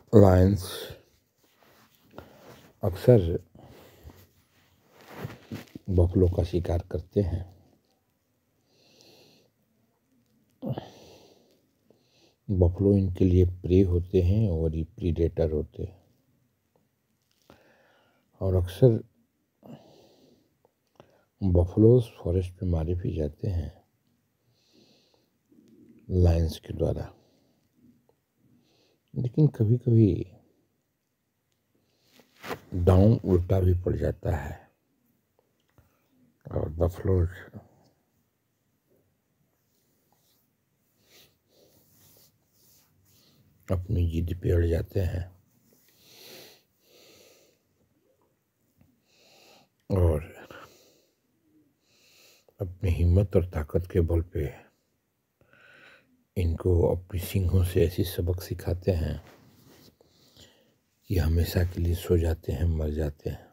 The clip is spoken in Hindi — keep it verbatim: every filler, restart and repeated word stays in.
लायंस अक्सर बफलो का शिकार करते हैं। बफलो इनके लिए प्रे होते हैं और ये प्रीडेटर होते हैं, और अक्सर बफलोस फॉरेस्ट में मारे भी जाते हैं लायंस के द्वारा। लेकिन कभी कभी दांव उल्टा भी पड़ जाता है और बफलोस अपनी जिद पे अड़ जाते हैं और अपनी हिम्मत और ताकत के बल पे इनको अपनी सींगों से ऐसी सबक सिखाते हैं कि हमेशा के लिए सो जाते हैं, मर जाते हैं।